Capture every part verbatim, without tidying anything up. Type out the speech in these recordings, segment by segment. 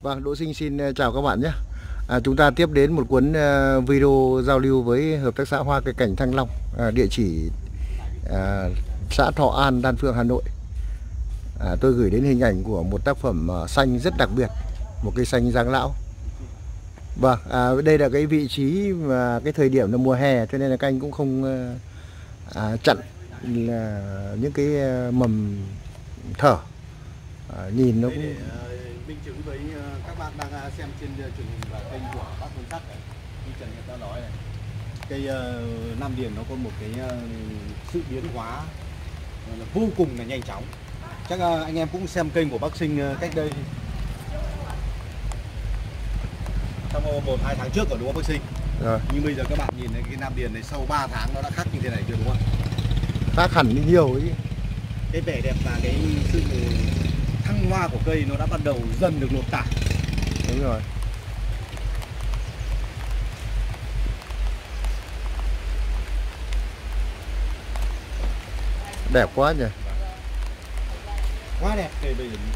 Vâng, Đỗ Sinh xin chào các bạn nhé. À, chúng ta tiếp đến một cuốn uh, video giao lưu với Hợp tác xã Hoa Cây Cảnh Thăng Long, à, địa chỉ à, xã Thọ An, Đan Phượng, Hà Nội. À, tôi gửi đến hình ảnh của một tác phẩm uh, xanh rất đặc biệt, một cây xanh giáng lão. Vâng, à, đây là cái vị trí mà cái thời điểm là mùa hè, cho nên là các anh cũng không uh, à, chặn là những cái uh, mầm thở. À, nhìn nó cũng để uh, minh chứng với uh, các bạn đang uh, xem trên uh, truyền hình và kênh của bác Quân Sắc này, như Trần Hiệp đã nói này, cây uh, Nam Điền nó có một cái uh, sự biến hóa uh, vô cùng là nhanh chóng. Chắc uh, anh em cũng xem kênh của bác Sinh uh, cách đây trong một hai tháng trước rồi đúng không bác Sinh? Rồi. Nhưng bây giờ các bạn nhìn thấy cái Nam Điền này sau ba tháng nó đã khác như thế này chưa, đúng không? Khác hẳn đi nhiều ấy. Cái vẻ đẹp và cái sự thăng hoa của cây nó đã bắt đầu dần được lột tả. Đúng rồi. Đẹp quá nhỉ. Quá đẹp. Cây bây giờ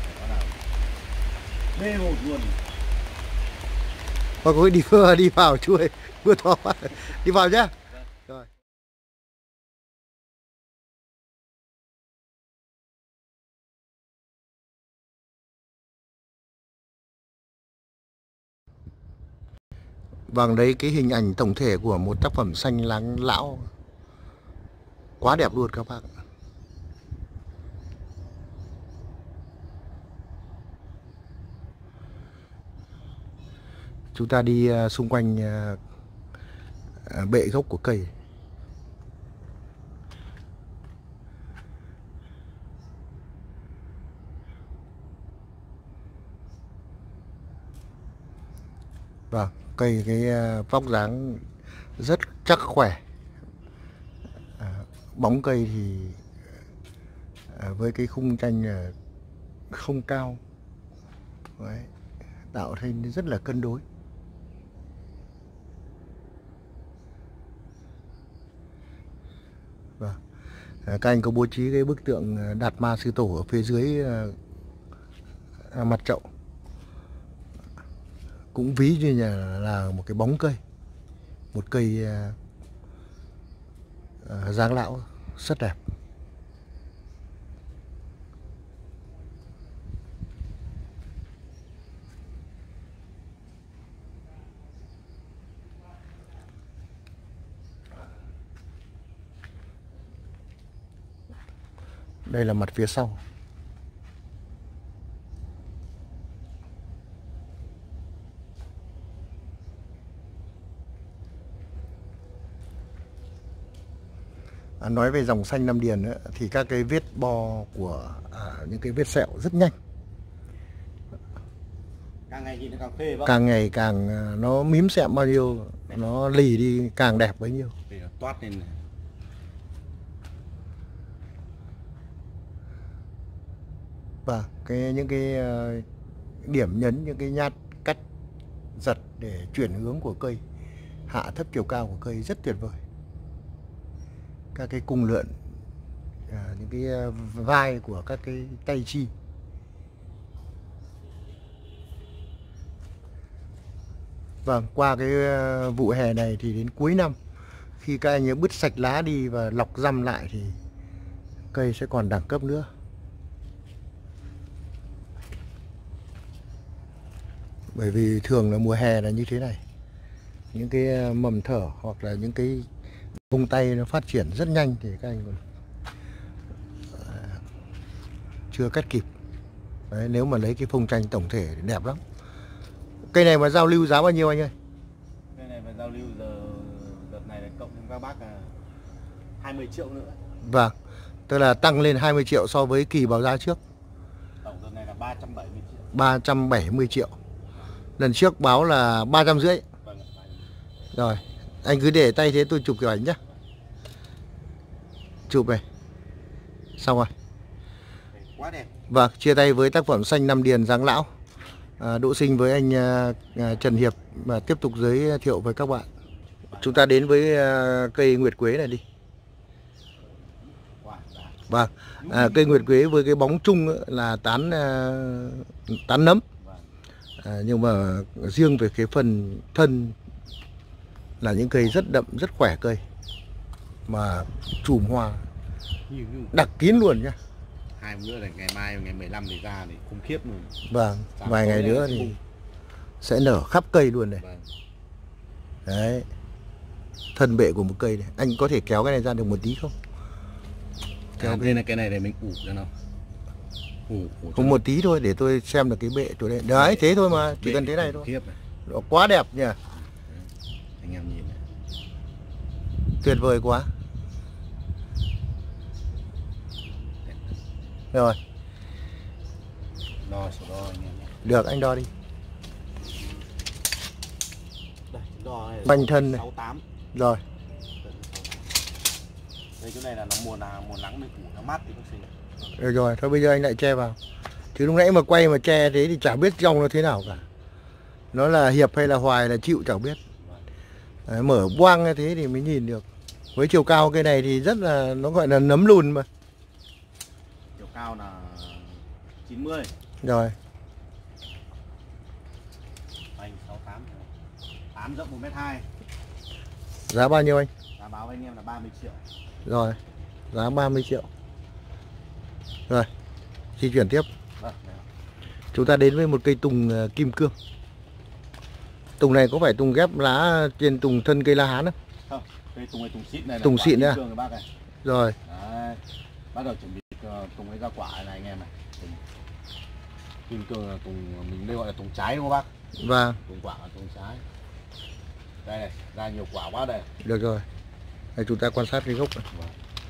mê hồn luôn. Hoặc có đi vừa đi vào chuối vừa to quá. Đi vào nhá. Rồi. Vâng, đấy cái hình ảnh tổng thể của một tác phẩm xanh láng lão quá đẹp luôn các bạn. Chúng ta đi xung quanh bệ gốc của cây. Vâng, cây cái vóc dáng rất chắc khỏe. À, bóng cây thì à, với cái khung tranh không cao. Đấy, tạo thành rất là cân đối. Vâng. À, các anh có bố trí cái bức tượng Đạt Ma Sư Tổ ở phía dưới à, mặt chậu. Cũng ví như là, là một cái bóng cây, một cây à, à, dáng lão rất đẹp. Đây là mặt phía sau. À, nói về dòng xanh Nam Điền ấy, thì các cái vết bo của à, những cái vết sẹo rất nhanh. Càng ngày nhìn nó càng phê. Càng ngày càng nó mím sẹo bao nhiêu, đẹp. Nó lì đi càng đẹp bấy nhiêu. Để nó toát lên này. Và cái những cái uh, điểm nhấn, những cái nhát cắt giật để chuyển hướng của cây, hạ thấp chiều cao của cây rất tuyệt vời. Các cái cung lượn, à, những cái uh, vai của các cái tay chi. Vâng, qua cái uh, vụ hè này thì đến cuối năm, khi các anh ấy bứt sạch lá đi và lọc răm lại thì cây sẽ còn đẳng cấp nữa. Bởi vì thường là mùa hè là như thế này. Những cái mầm thở hoặc là những cái vùng tay nó phát triển rất nhanh thì các anh còn à, chưa cắt kịp. Đấy, nếu mà lấy cái phông tranh tổng thể thì đẹp lắm. Cây này mà giao lưu giá bao nhiêu anh ơi? Cây này mà giao lưu giờ đợt này là cộng thêm các bác là hai mươi triệu nữa. Vâng, tức là tăng lên hai mươi triệu so với kỳ báo giá trước. Tổng đợt này là ba trăm bảy mươi triệu. ba trăm bảy mươi triệu. Lần trước báo là ba trăm rưỡi. Vâng. Rồi, anh cứ để tay thế tôi chụp kiểu ảnh nhá. Chụp này. Xong rồi. Quá đẹp. Vâng, chia tay với tác phẩm xanh Nam Điền dáng lão. À, Đỗ Sinh với anh à, Trần Hiệp và tiếp tục giới thiệu với các bạn. Chúng ta đến với à, cây nguyệt quế này đi. Vâng, à, cây nguyệt quế với cái bóng chung là tán à, tán nấm. À, nhưng mà riêng về cái phần thân là những cây rất đậm, rất khỏe cây, mà chùm hoa Nhiều như đặc kín luôn nhá. hai hôm nữa là ngày mai ngày mười lăm thì ra thì khủng khiếp luôn. Vâng, Sáng vài tối ngày này nữa là thì bung. sẽ nở khắp cây luôn này. Vâng. Đấy, thân bệ của một cây này. Anh có thể kéo cái này ra được một tí không? Kéo cái này cái này để mình ủ cho nó. Ủ, ủ Không, một tí thôi để tôi xem được cái bệ chỗ đây. Đấy, thế thôi mà, chỉ cần thế này thôi. Khiếp này. Nó quá đẹp nhỉ. Anh em nhìn này. Tuyệt vời quá. Rồi, Đo số đo anh em nhé. được, anh đo đi. Đây, đo này. Banh thân này. sáu mươi tám. Rồi, Đây chỗ này là nó mùa nào mùa nắng mình ủ nó mát thì bác sĩ. được rồi, thôi bây giờ anh lại che vào. Chứ lúc nãy mà quay mà che thế thì chả biết trong nó thế nào cả. Nó là hiệp hay là hoài là chịu chẳng biết. Đấy, mở boang như thế thì mới nhìn được. Với chiều cao cây này thì rất là, nó gọi là nấm lùn mà. Chiều cao là chín mươi. Rồi, Banh sáu mươi tám. tám rộng một mét hai. giá bao nhiêu anh? Giá báo với anh em là ba mươi triệu. Rồi, giá ba mươi triệu. Rồi, di chuyển tiếp. Vâng, đấy. Chúng ta đến với một cây tùng uh, kim cương. Tùng này có phải tùng ghép lá trên tùng thân cây la hán không? Không, cây tùng này tùng xịn này. Tùng xịn đấy à? Rồi bác này. Rồi, Đấy. Bắt đầu chuẩn bị uh, tùng ấy ra quả này anh em này. Tùng. Kim cương là tùng mình đây gọi là tùng trái đúng không bác? và Tùng quả là tùng trái. Đây này, ra nhiều quả quá đây. được rồi. Đây, chúng ta quan sát cái gốc này. Vâng.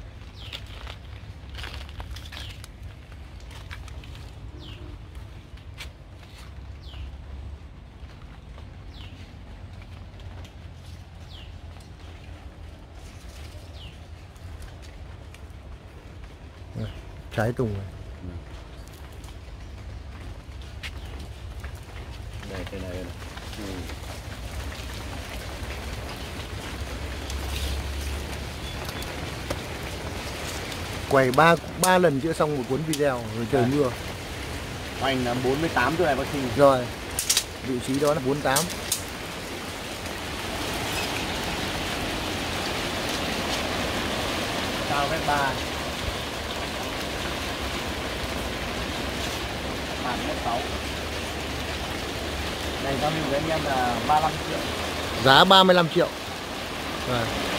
Trái tùng này. Đây cây này, này. Ừ. Quay ba ba lần chưa xong một cuốn video rồi trời À. mưa. Hoành là bốn mươi tám tuổi này bác sĩ. Rồi, vị trí đó là bốn mươi tám. Cao mét ba. Bàn mét sáu. Này giao lưu với anh em là ba mươi lăm triệu. Giá ba mươi lăm triệu. Rồi.